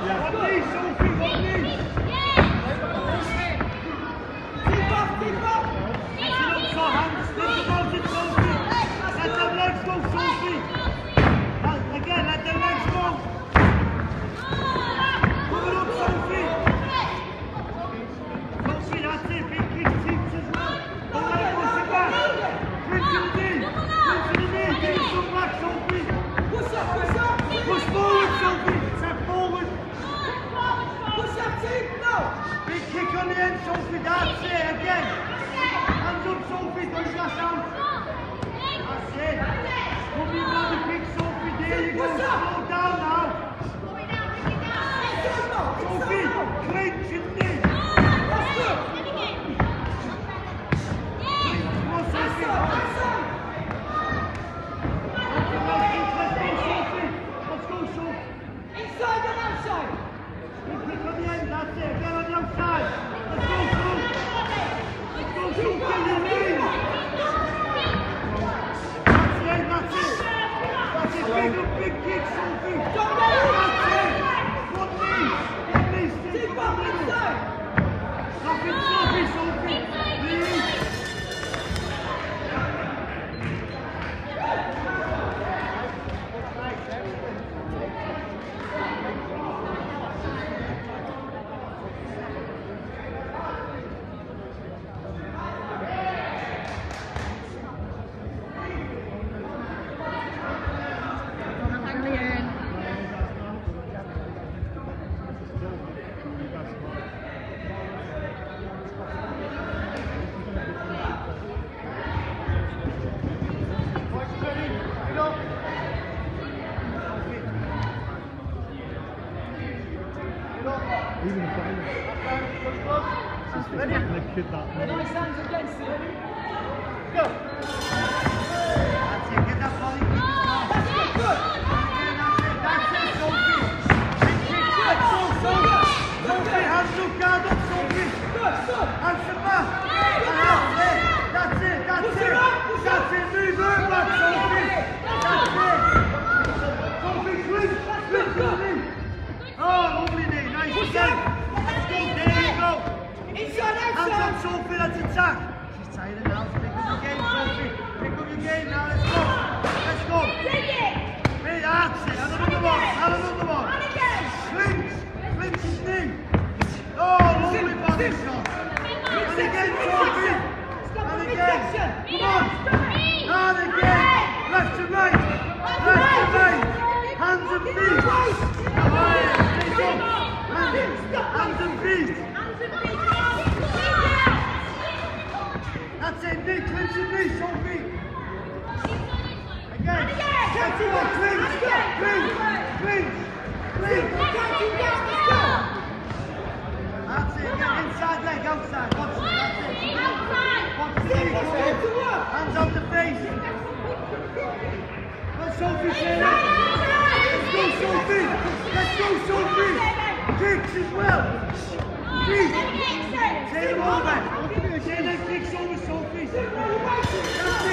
Even if I was ready? Kid that Nice hands against it. Go. That's it, get that ball in. That's it, good. That's it, Sophie. Good, Sophie, hands up, guard up, Sophie. Good, good. Hands up back. That's it, move her back, Sophie. That's it. Sophie, swing. Oh, lovely knee, nice again. Let's go, there you go. Inside, Hands outside. up, Sophie, that's attack. She's tired now, pick up your game, Sophie. Pick up your game now, let's go. Let's go. Wait, that's it, have another one. Clinch his knee. Oh, lovely body shot. And again, Sophie. And again. Come on. And again. Left to right. Hands and feet. Hands and feet. That's it, knee, clinch your knee, Sophie. Again. That's it, clinch. That's it, again, inside leg, outside. Watch it, that's it. Hands on the face. Let Sophie say that. Let's go, Sophie. Kicks as well. Feet. Say them over. Say them kicks over, Sophie.